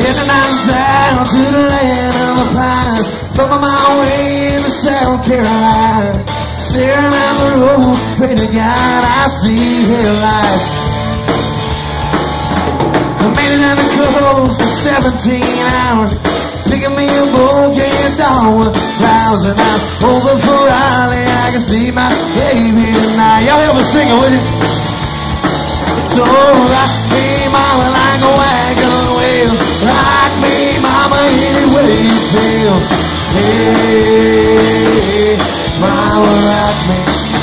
Heading down south to the land of the pines, thumbing my way into South Carolina. Staring out the road, pray to God I see headlights. I made it down the coast in 17 hours, picking me a bouquet of dogwood flowers, and I'm over for Raleigh. I can see my baby tonight. Y'all help me sing it with it. So rock me, mama, like a wagon wheel. Rock me, mama, any way you feel. Hey, mama, rock me.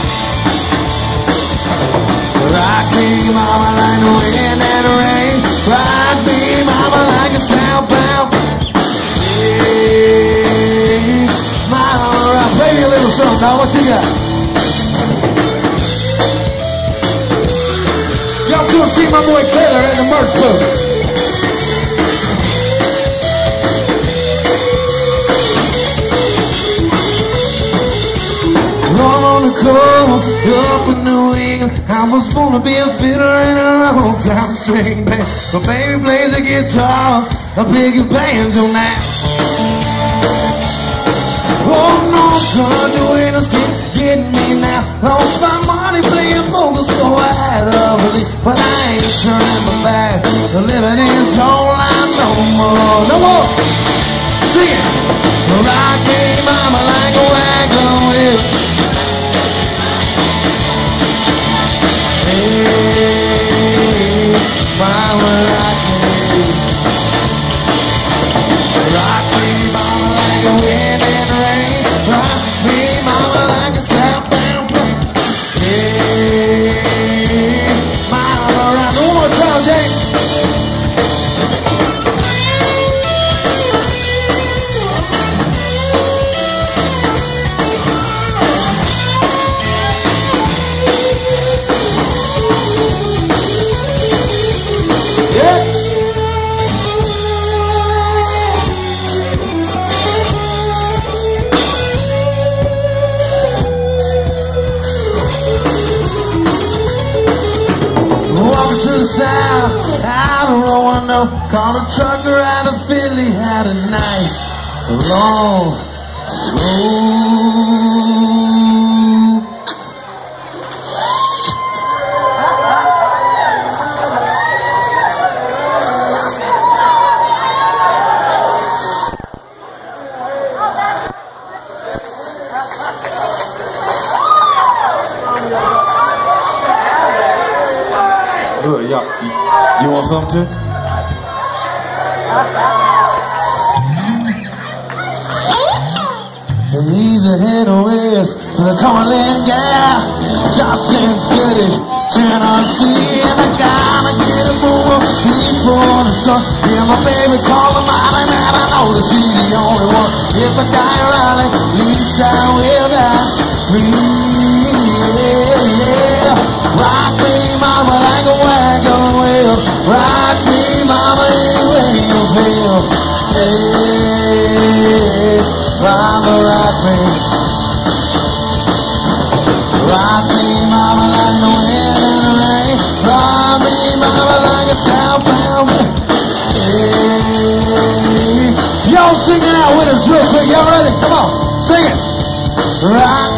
Rock me, mama, like the wind and the rain. Rock me, mama, like a southbound. Hey, mama, rock. Play me a little song, now what you got? Y'all come see my boy Taylor in the merch booth. Long on the coast, up in New England, I was born to be a fiddler in a long-time string band. But baby plays the guitar, a bigger banjo now. Oh no, country winners can't get me now. Lost my money playing poker, so I had to believe. But I ain't turning my back. The living is all I know more. No more. Sing it. Rock me, mama, like a wagon wheel. Hey, mama, rock me. Rock me, mama, like a wind and rain. Rock me, mama, like a southbound plane. Hey, mama, rock me. One more time, Jake. South, out of Roanoke, called a trucker out of Philly, had a nice, long, smoke. Good, you want something too? He's a head of west to the Cumberland gal, Johnson City, Tennessee, and I gotta get a move before the sun. Hear my baby call him out, and I know that she's the only one. If I die early, at least I will die free. Yeah. Rock me, mama, like a wagon wheel. Rock me, mama, anyway you feel. Hey, mama, rock me. Rock me, mama, like the wind and the rain. Rock me, mama, like a southbound wind. Hey, y'all sing it out with us real quick. Y'all ready? Come on, sing it. Rock